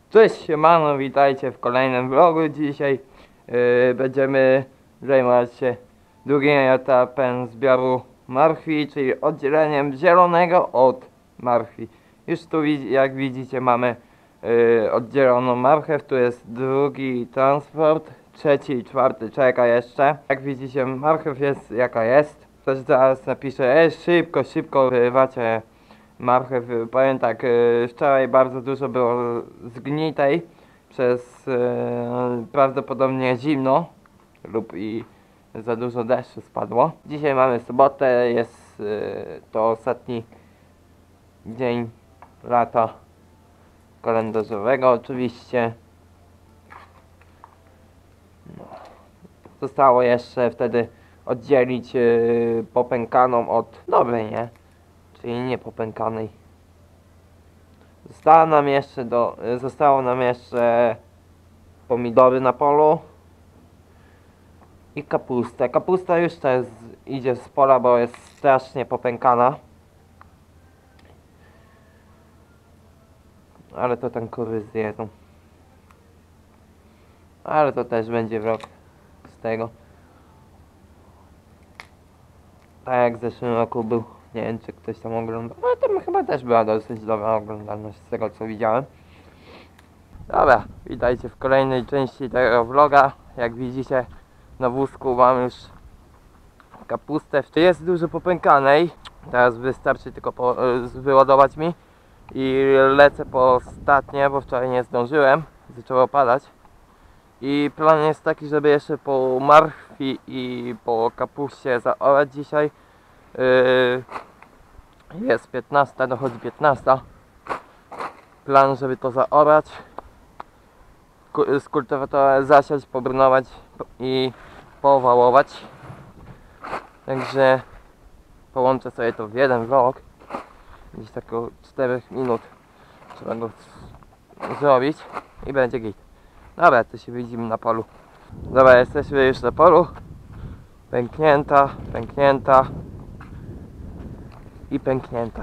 Cześć, siemano, witajcie w kolejnym vlogu. Dzisiaj będziemy zajmować się drugim etapem zbioru marchwi, czyli oddzieleniem zielonego od marchwi. Już tu jak widzicie mamy oddzieloną marchew, tu jest drugi transport, trzeci i czwarty czeka jeszcze. Jak widzicie marchew jest jaka jest. Też zaraz napiszę, szybko wyrywacie marchew. Powiem tak, wczoraj bardzo dużo było zgnitej przez prawdopodobnie zimno lub i za dużo deszczu spadło. Dzisiaj mamy sobotę, jest to ostatni dzień lata kalendarzowego oczywiście. No. Zostało jeszcze wtedy oddzielić popękaną od dobrej, nie? Czyli nie popękanej. Zostało nam jeszcze pomidory na polu i kapustę. Kapusta już też idzie z pola, bo jest strasznie popękana. Ale to ten kury zjedzą. Ale to też będzie wrog z tego. Tak jak w zeszłym roku był. Nie wiem, czy ktoś tam oglądał, ale tam chyba też była dosyć dobra oglądalność z tego, co widziałem. Dobra, witajcie w kolejnej części tego vloga. Jak widzicie, na wózku mam już kapustę. Jest dużo popękanej. Teraz wystarczy tylko wyładować mi. I lecę po ostatnie, bo wczoraj nie zdążyłem. Zaczęło padać. I plan jest taki, żeby jeszcze po marchwi i po kapuście zaorać dzisiaj. Jest 15, dochodzi 15. Plan, żeby to zaorać, z kultywatora zasiać, pobrnować i powałować. Także połączę sobie to w jeden vlog. Gdzieś tak około 4 minut trzeba go zrobić i będzie git. Dobra, to się widzimy na polu. Dobra, jesteśmy już na polu. Pęknięta i pęknięta.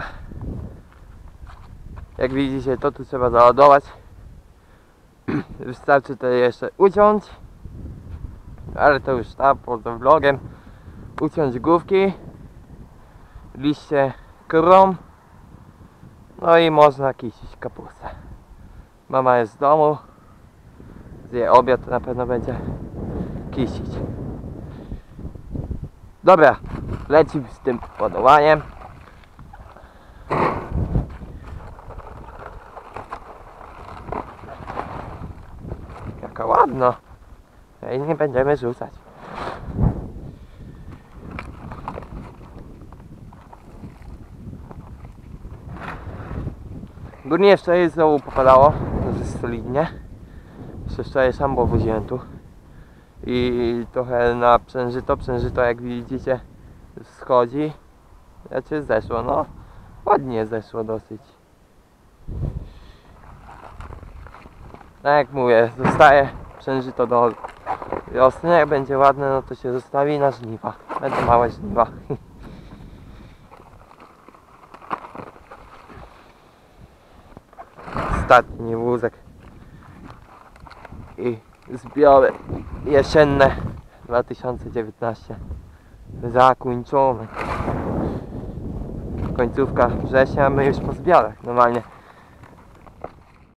Jak widzicie, to tu trzeba załadować. Wystarczy to jeszcze uciąć, ale to już tam poza vlogiem. Uciąć główki, liście krom, no i można kisić kapustę. Mama jest w domu, zje obiad, to na pewno będzie kisić. Dobra, lecimy z tym podawaniem. Jaka ładna. I nie będziemy rzucać. Górnie jeszcze znowu popadało, dosyć solidnie. Jeszcze wczoraj szambo woziłem tu. I trochę na przężyto jak widzicie schodzi. Znaczy zeszło, no ładnie zeszło dosyć. No jak mówię, zostaje przężyto do wiosny. Jak będzie ładne, no to się zostawi na żniwa. Będą małe żniwa. Ostatni wózek i zbiory jesienne 2019 zakończone. Końcówka września, my już po zbiorach normalnie.